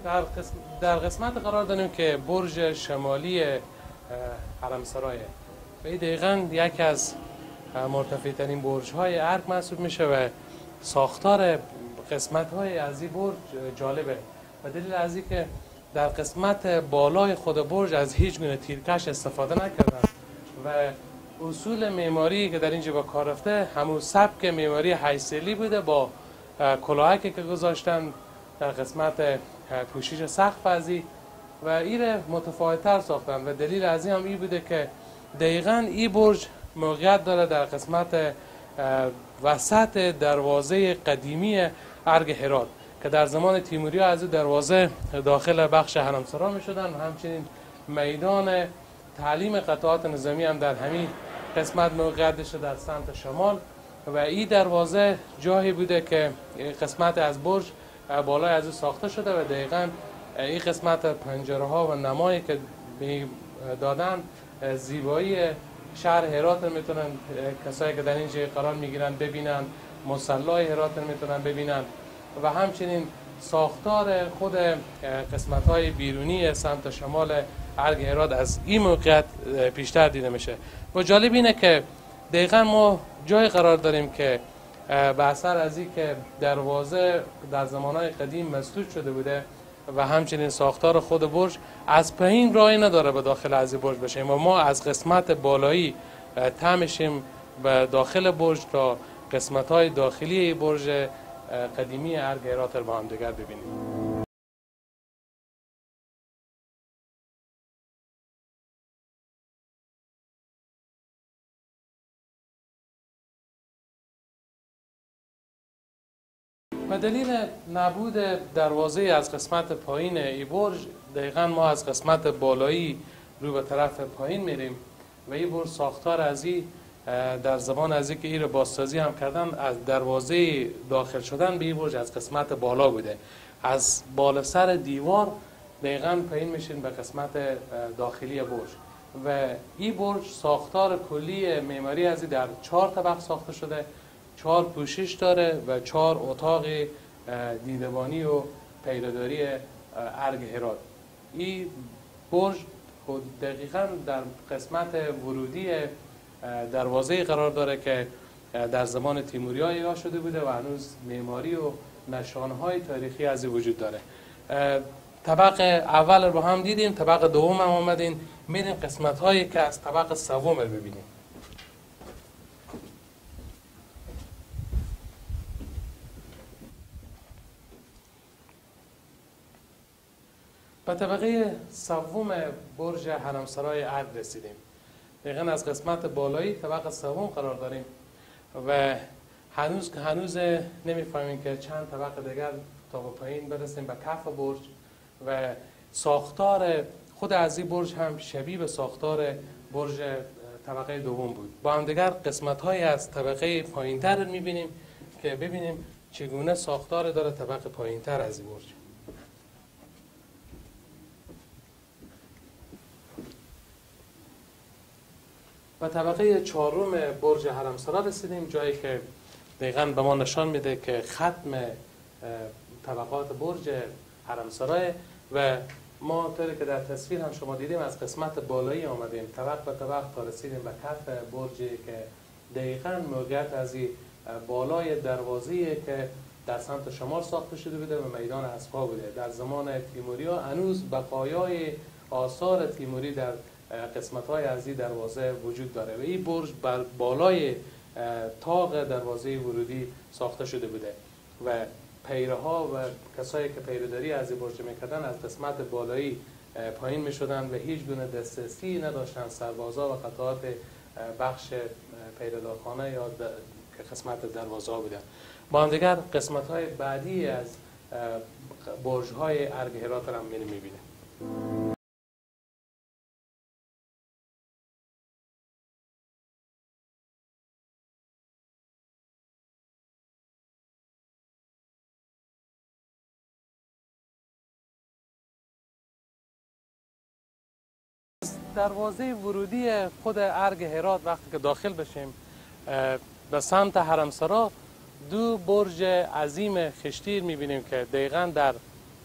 در قسمت قرار داریم که برج شمالی حرمسرایه و این دقیقاً یکی از مرتفع ترین برج های ارگ محسوب میشه و ساختار قسمت های از این برج جالبه و دلیل از این که در قسمت بالای خود برج از هیچ گونه تیرکش استفاده نکردن و اصول معماری که در اینجا با کار رفته همون سبک معماری هیسلی بوده با کلاهکی که گذاشتن در قسمت پوشش سقف ازی و این متفاوت‌تر ساختن و دلیل از این هم این بوده که دقیقاً این برج موقعیت داره در قسمت وسط دروازه قدیمی ارگ هرات که در زمان تیموری‌ها از این دروازه داخل بخش حرمسرا می‌شدن و همچنین میدان تعلیم قطعات نظامی هم در همین قسمت موقعیت داشته در سمت شمال و این دروازه جایی بوده که قسمت از برج بالای از ساخته شده و دقیقاً این قسمت پنجره ها و نمایی که دادن زیبایی شهر هرات میتونن کسایی که در اینجا قرار میگیرن ببینن، مصلی هرات میتونن ببینن و همچنین ساختار خود قسمت های بیرونی سمت شمال ارگ هرات از این موقعیت پیشتر دیده میشه و جالب اینه که دقیقاً ما جای قرار داریم که به اثر از این که دروازه در زمانهای قدیم مسدود شده بوده و همچنین ساختار خود برج از پایین راهی نداره به داخل از برج بشیم و ما از قسمت بالایی طی میشیم به داخل برج تا قسمت‌های داخلی برج قدیمی ارگ هرات رو با هم دیگر ببینیم. و دلیل نبود دروازه از قسمت پایین ای برج دقیقاً ما از قسمت بالایی رو به طرف پایین میریم و این برج ساختار از این در زمان از این که این رو بازسازی هم کردن از دروازه داخل شدن به این برج از قسمت بالا بوده از بالا سر دیوار دقیقاً پایین میشین به قسمت داخلی برج و این برج ساختار کلی معماری از این در 4 طبق ساخته شده 4 پوشش داره و 4 اتاق دیدبانی و پیره‌داری ارگ هرات. این برج دقیقاً در قسمت ورودی دروازه قرار داره که در زمان تیموری‌ها ایجاد شده بوده و هنوز معماری و نشانه‌های تاریخی از وجود داره. طبق اول رو هم دیدیم، طبق دوم هم آمدیم، میریم قسمت‌هایی که از طبق سوم رو ببینیم. به طبقه سوم برج حرمسرای ارگ رسیدیم. دقیقاً از قسمت بالایی طبقه سوم قرار داریم و هنوز نمیفهمیم که چند طبقه دیگر تا به پایین برسیم به کف برج و ساختار خود از این برج هم شبیه به ساختار برج طبقه دوم بود. با هم دیگر قسمت‌های از طبقه پایین‌تر رو می‌بینیم که ببینیم چگونه ساختار داره طبقه پایین‌تر از این برج. و طبقه 4 برج حرمسرا رسیدیم، جایی که دقیقاً به ما نشان میده که ختم طبقات برج حرمسرای و ما طوری که در تصویر هم شما دیدیم از قسمت بالایی آمدیم طبق به طبق تا رسیدیم به کف برجی که دقیقاً موقعیت از این بالای دروازه‌ای که در سمت شمال ساخته شده بوده و میدان اسب‌ها بوده. در زمان تیموری‌ها هنوز بقایای آثار تیموری در قسمت‌های از این دروازه وجود داره و این برج بر بالای طاق دروازه ورودی ساخته شده بوده و پیره‌ها و کسایی که پیره‌داری از این برج می‌کردن از قسمت بالایی پایین می‌شدن و هیچ گونه دسترسی نداشتن سربازا و قطعات بخش پیردارخانه یا که قسمت دروازه بودن. با هم دیگر قسمت‌های بعدی از برج‌های ارگ هرات را هم می‌بینیم. دروازه ورودی خود ارگ هرات وقتی که داخل بشیم به سمت حرمسرا 2 برج عظیم خشتیر می‌بینیم که دقیقاً در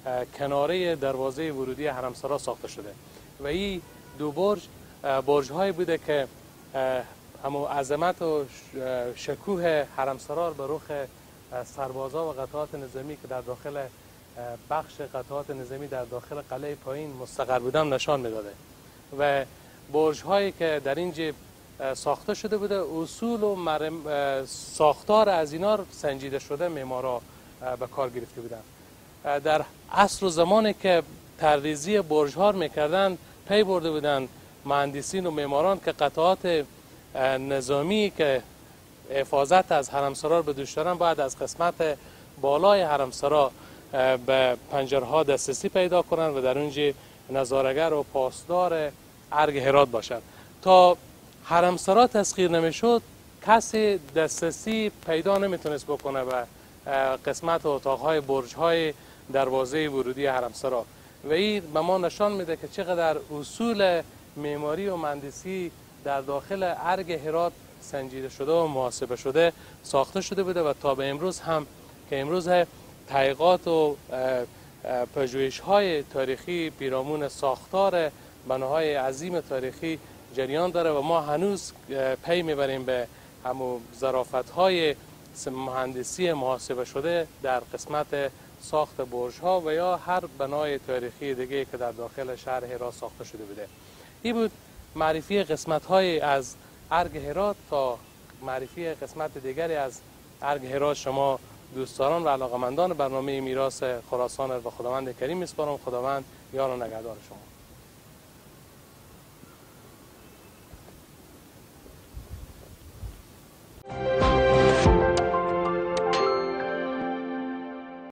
کناره دروازه ورودی حرمسرا ساخته شده و این دو برج هایی بوده که همو عظمت و شکوه حرمسرا به رخ سربازا و قطعات نظامی که در داخل بخش قطعات نظامی در داخل قلعه پایین مستقر بودن نشان میداده و برج هایی که در اینجا ساخته شده بوده اصول و ساختار از اینا سنجیده شده معمارا به کار گرفته بودن. در عصر و زمانی که طرحریزی برج ها میکردن پی برده بودن مهندسین و معماران که قطعات نظامی که حفاظت از حرمسرا به دوش دارن باید از قسمت بالای حرمسرا به پنجره ها دسترسی پیدا کنن و در اونجا نظارگر و پاسدار ارگ هرات باشد. تا حرمسرا تسخیر نمیشد کسی دسترسی پیدا نمیتونست بکنه به قسمت اتاقهای برجهای دروازه ورودی حرمسرا و این به ما نشان میده که چقدر اصول معماری و مهندسی در داخل ارگ هرات سنجیده شده و محاسبه شده ساخته شده بوده و تا به امروز هم که امروز تحقیقات و پژوهش‌های تاریخی پیرامون ساختار بناهای عظیم تاریخی جریان داره و ما هنوز پی میبریم به همون ظرافت‌های مهندسی محاسبه شده در قسمت ساخت برج‌ها و یا هر بنای تاریخی دیگه که در داخل شهر هرات ساخته شده بوده. این بود معرفی قسمت‌های از ارگ هرات. تا معرفی قسمت دیگری از ارگ هرات شما دوستداران و علاقمندان برنامه میراث خراسان و خداوند کریم میسپارم. خداوند یار و نگهدار شما.